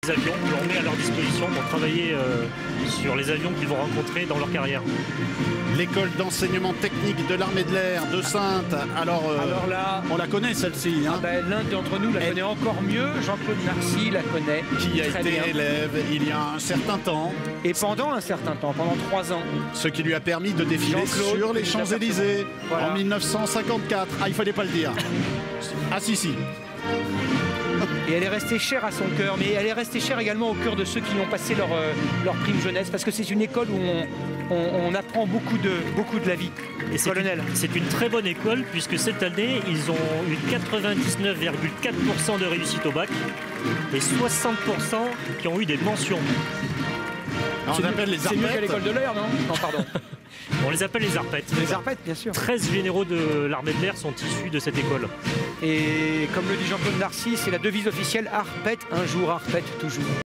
des avions que l'on met à leur disposition pour travailler sur les avions qu'ils vont rencontrer dans leur carrière. L'école d'enseignement technique de l'armée de l'air de Saintes. Alors là, on la connaît celle-ci. Hein, l'un d'entre nous la connaît encore mieux. Jean-Claude Narcy la connaît. qui a très été bien. élève il y a un certain temps. Et pendant un certain temps, pendant 3 ans. Ce qui lui a permis de défiler Jean-Claude, sur les Champs-Élysées voilà. en 1954. Ah, il fallait pas le dire. Ah si. Et elle est restée chère à son cœur, mais elle est restée chère également au cœur de ceux qui ont passé leur prime jeunesse, parce que c'est une école où on apprend beaucoup de la vie. Et c'est une très bonne école puisque cette année, ils ont eu 99,4% de réussite au bac et 60% qui ont eu des mentions. On appelle les C'est mieux qu'à arpettes. l'école de l'air, non? Non, pardon. On les appelle les arpettes. Les arpettes, bien sûr. 13 généraux de l'armée de l'air sont issus de cette école. Et comme le dit Jean-Claude Narcy, c'est la devise officielle, Arpette un jour, Arpette toujours.